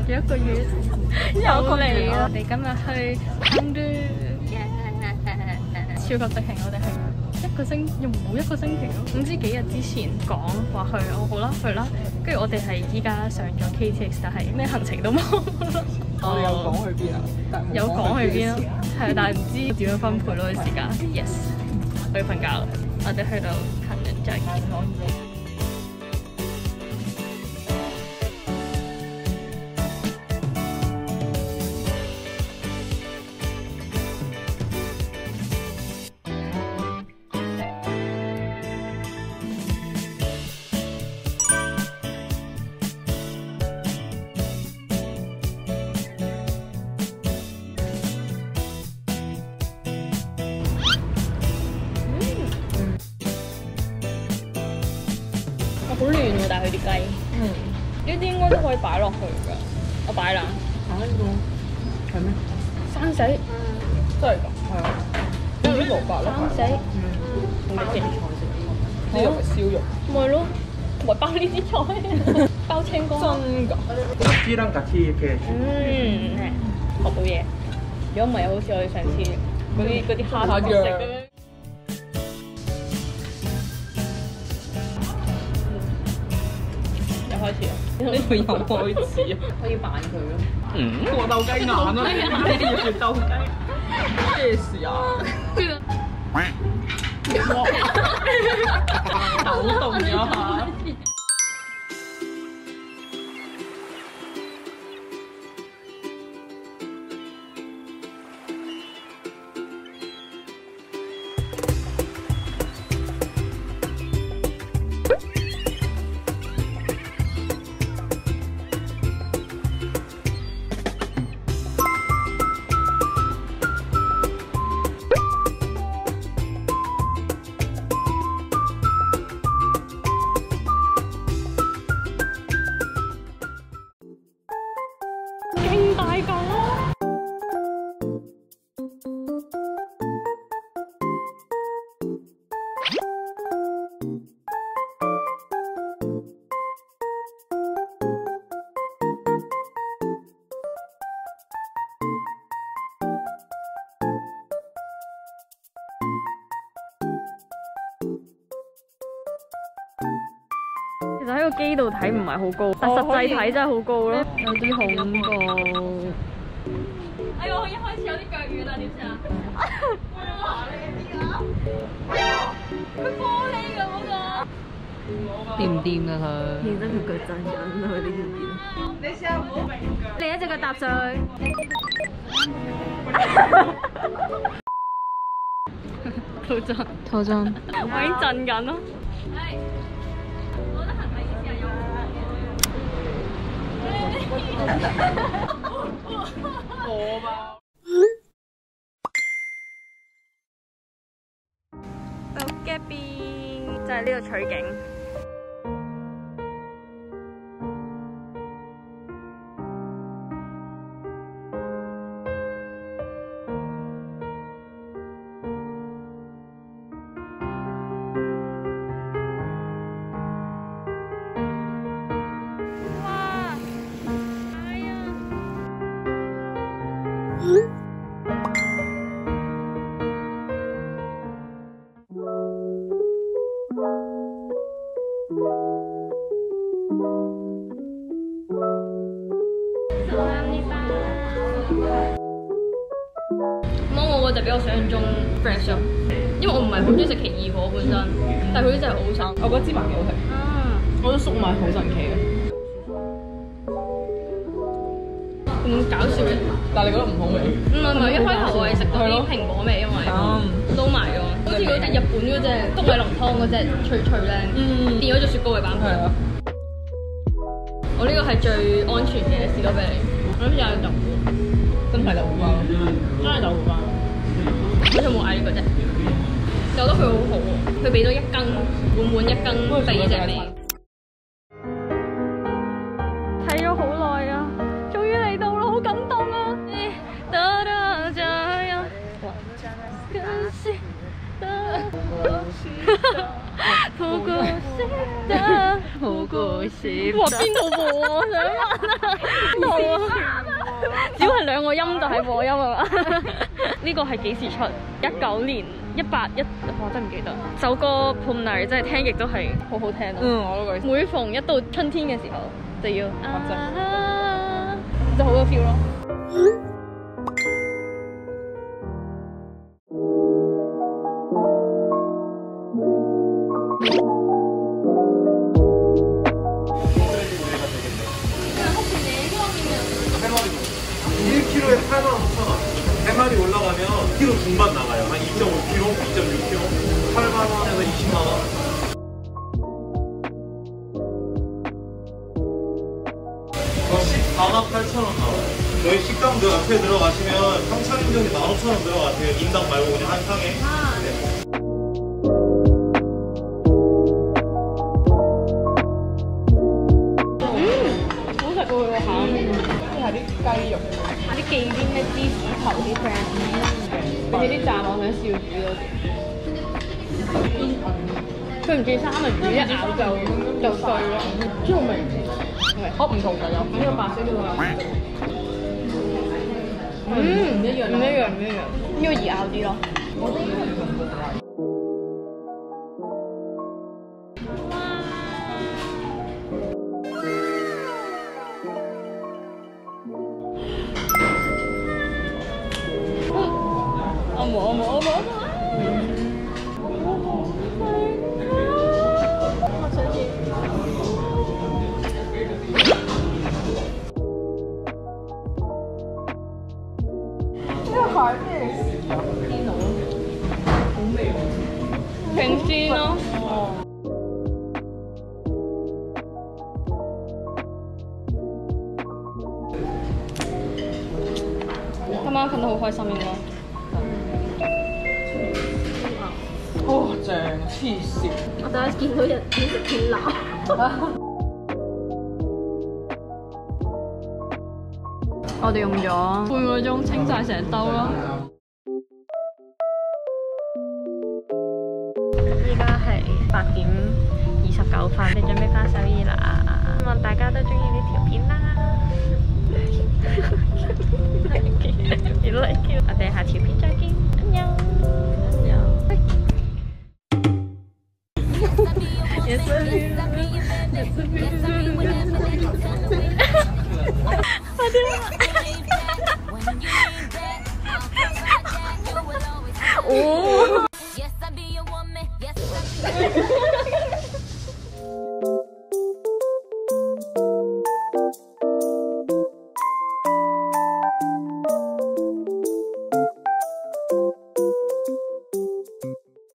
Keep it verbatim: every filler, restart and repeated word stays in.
咗一個月，又嚟啦！我哋今日去京都，超級的興！我哋係一個星又冇一個星期咯，唔知幾日之前講話去，我好啦去啦，跟住我哋係依家上咗 K T X， 但係咩行程都冇咯。 我哋有講去邊啊？ 有講去邊咯，係但係唔知點樣分配咯啲時間。Yes， 我要瞓覺啦，我哋去到近人再見。好亂喎，但係佢啲雞，嗯，呢啲應該都可以擺落去㗎。我擺啦。擺呢個係咩？生死，真係㗎，係啊。呢啲蘿蔔咯。生死，嗯，同啲菜食啲。呢個係燒肉。咪咯，同埋包呢啲菜，包青瓜。真㗎。 雞蛋咖喱嘅。 嗯，學到嘢。如果唔係，好似我哋上次嗰啲嗰啲蝦蝦醬咁樣。開始啊！呢度又開始啊！可以扮佢咯。嗯。過鬥雞眼啊！咩要做鬥雞？咩事啊？抖動咗下。勁大嚿啊！其實喺個機度睇唔係好高，但實際睇真係好高咯，有啲恐怖。哎呀，我一開始有啲腳軟啊，點算啊？哇！你知啦，佢玻璃㗎嗰個。掂唔掂㗎佢？認真條腳震緊啊！佢呢條片。你試下唔好明腳。你一隻腳踏上去。套真。套真。我已經震緊咯。我吧。到嘅邊就係呢度取景。芒果就比我想象中 fresh 咯，因為我唔係好中意食奇異果本身，但係佢啲真係好好食。我覺得芝麻幾好食。啊！我覺得粟米好神奇嘅。咁搞笑嘅，但係你覺得唔好味？唔係唔係，一開頭我係食到啲蘋果味，因為撈埋咗，好似嗰隻日本嗰隻粟米濃湯嗰隻脆脆咧，變咗做雪糕嘅版本。我呢個係最安全嘅士多啤梨，我諗住有豆腐，真係豆腐包，真係豆腐包。好似冇嗌呢個啫，我覺得佢好好喎，佢俾咗一羹，滿滿一羹第二隻味。睇咗好耐啊，終於嚟到啦，好感動啊！不過是的，不過故事。哇，邊度播啊？我想問啊，邊度啊？只要係兩個音就係播音啊嘛。呢個係幾時出？一九年一八一，我真唔記得。首歌《伴侶》真係聽極都係好好聽咯。嗯，我都覺。每逢一到春天嘅時候，就要啊，就好有 feel 咯。 일 킬로그램에 팔만 오천 원. 세 마리 올라가면 키로 중반 나가요. 한 이 점 오 킬로그램, 이 점 육 킬로그램. 팔만 원에서 이십만 원. 십사만 팔천 원 나와요. 저희 식당도 옆에 들어가시면 상차 인정이 만 오천 원 들어가세요. 인당 말고 그냥 한 상에. 네. 음, 係啲雞肉，啲忌廉嘅芝士頭啲 friend， 比起啲炸我想燒魚多啲。佢唔似三文魚一咬就就碎咯，超味。好唔同㗎有，呢個白色呢個有。嗯，唔一樣，唔一樣，唔一樣。呢個易咬啲咯。我覺得應該唔同㗎。我冇我冇我冇我想要。呢個係咩鮮佬？好味喎！平鮮咯。哦。今晚瞓得好開心應該。哦，正黐線！我第一見到人點食片腩。我哋用咗半個鐘清晒成兜咯。依家係八點二十九分，你準備翻首爾啦！希望大家都中意呢條片啦。You like it？ 我哋下條片再見，安妞。Yes, I do.